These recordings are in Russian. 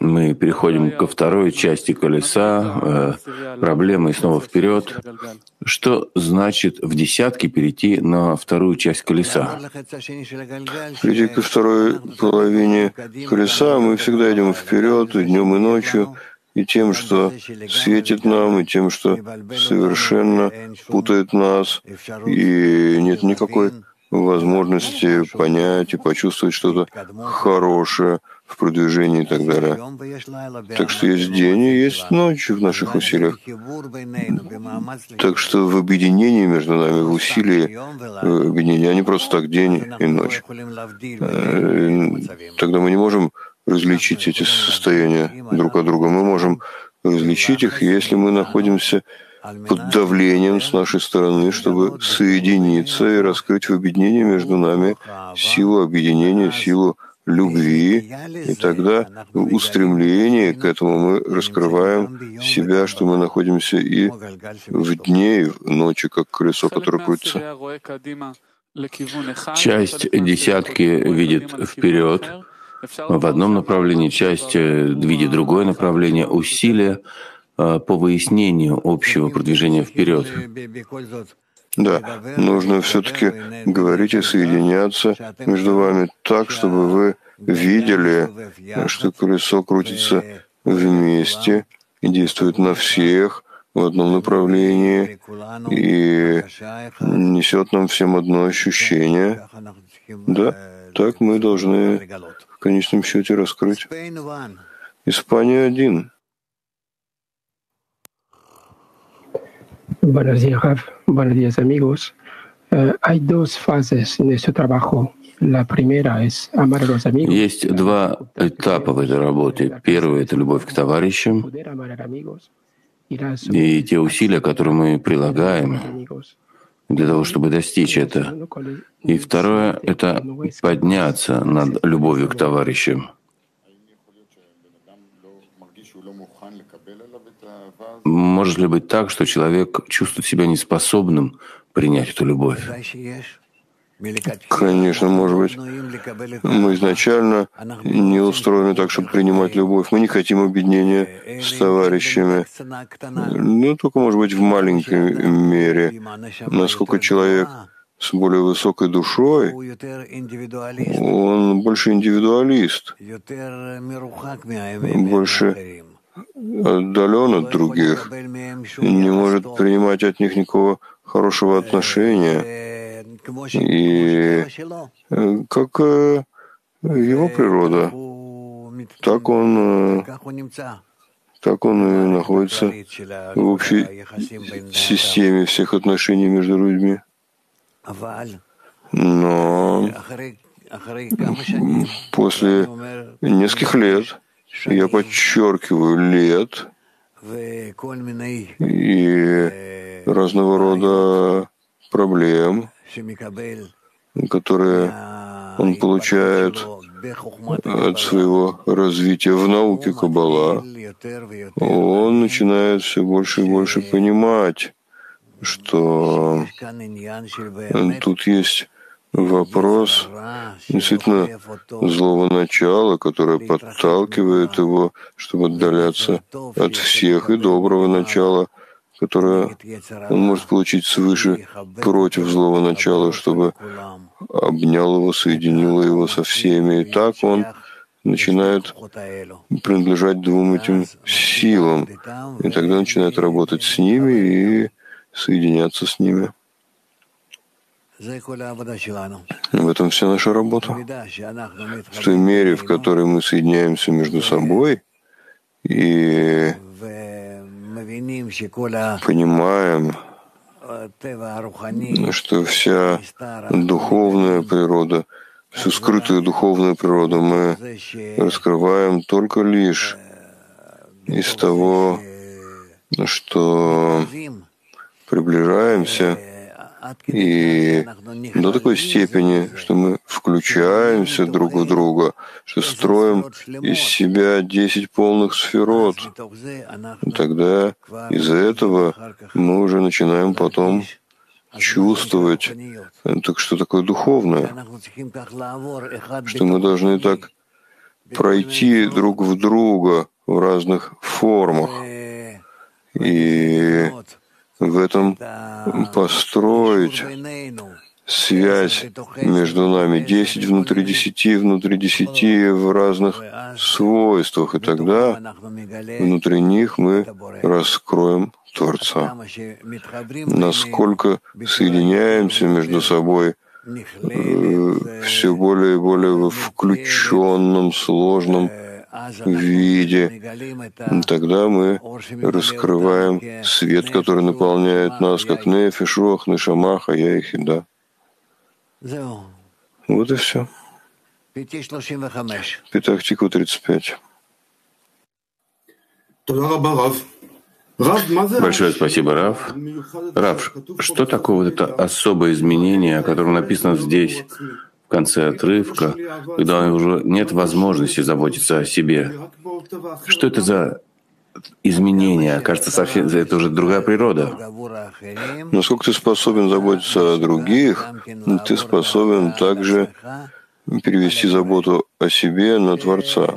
мы переходим ко второй части колеса, проблемы и снова вперед. Что значит в десятке перейти на вторую часть колеса? Перейти ко второй половине колеса мы всегда идем вперед, и днем, и ночью, и тем, что светит нам, и тем, что совершенно путает нас, и нет никакой возможности понять и почувствовать что-то хорошее в продвижении и так далее. Так что есть день и есть ночь в наших усилиях. Так что в объединении между нами, в усилии объединения, а не просто так день и ночь. Тогда мы не можем различить эти состояния друг от друга. Мы можем различить их, если мы находимся под давлением с нашей стороны, чтобы соединиться и раскрыть в объединении между нами силу объединения, силу любви. И тогда в устремлении к этому мы раскрываем себя, что мы находимся и в дне, и в ночи, как колесо, которое крутится. Часть десятки видит вперед в одном направлении, часть видит другое направление, усилия по выяснению общего продвижения вперед. Да, нужно все-таки говорить и соединяться между вами так, чтобы вы видели, что колесо крутится вместе и действует на всех в одном направлении и несет нам всем одно ощущение. Да, так мы должны в конечном счете раскрыть. Испания 1. Buenos días, Raf. Buenos días, amigos. Hay dos fases en este trabajo. La primera es amar a los amigos. Есть два этапа в этой работе. Первый — это любовь к товарищам и те усилия, которые мы прилагаем для того, чтобы достичь это. И второе — это подняться над любовью к товарищам. Может ли быть так, что человек чувствует себя неспособным принять эту любовь? Конечно, может быть. Мы изначально не устроены так, чтобы принимать любовь. Мы не хотим объединения с товарищами. Ну, только, может быть, в маленькой мере. Насколько человек с более высокой душой, он больше индивидуалист, больше отдален от других, не может принимать от них никакого хорошего отношения. И как его природа, так он и находится в общей системе всех отношений между людьми. Но после нескольких лет, я подчеркиваю, лет, и разного рода проблем, которые он получает от своего развития в науке Каббала, он начинает все больше и больше понимать, что тут есть вопрос действительно злого начала, которое подталкивает его, чтобы отдаляться от всех, и доброго начала, которое он может получить свыше против злого начала, чтобы обнял его, соединил его со всеми. И так он начинает принадлежать двум этим силам. И тогда начинает работать с ними и соединяться с ними. В этом вся наша работа. В той мере, в которой мы соединяемся между собой и понимаем, что вся духовная природа, всю скрытую духовную природу мы раскрываем только лишь из того, что приближаемся и до такой степени, что мы включаемся друг в друга, что строим из себя 10 полных сферот. И тогда из-за этого мы уже начинаем потом чувствовать, так что такое духовное, что мы должны так пройти друг в друга в разных формах. И в этом построить связь между нами, 10 внутри 10 в разных свойствах, и тогда внутри них мы раскроем Творца. Насколько соединяемся между собой все более и более в включенном, сложном виде, тогда мы раскрываем свет, который наполняет нас, как нефеш, руах, нешама, хая и хида. Вот и все. Петах Тиква 35. Большое спасибо, Рав. Рав, что такое вот это особое изменение, о котором написано здесь, в конце отрывка, когда уже нет возможности заботиться о себе? Что это за изменение? Кажется, совсем это уже другая природа. Насколько ты способен заботиться о других, ты способен также перевести заботу о себе на Творца.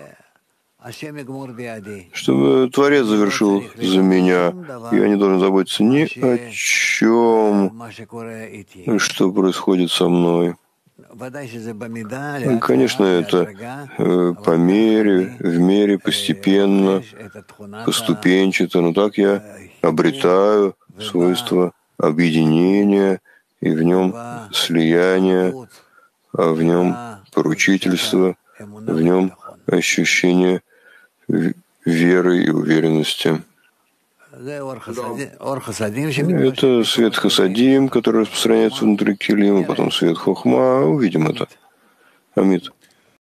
Чтобы Творец завершил за меня, я не должен заботиться ни о чем, что происходит со мной. Конечно, это по мере, в мере, постепенно, поступенчато, но так я обретаю свойство объединения, и в нем слияние, а в нем поручительство, в нем ощущение веры и уверенности. Это свет хасадим, который распространяется внутри килим, а потом свет хохма. Увидим это. Амид.